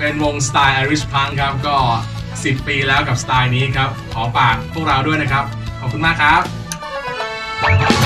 เป็นวงสไตล์ Irish Punk ครับก็10 ปีแล้วกับสไตล์นี้ครับขอฝากพวกเราด้วยนะครับขอบคุณมากครับ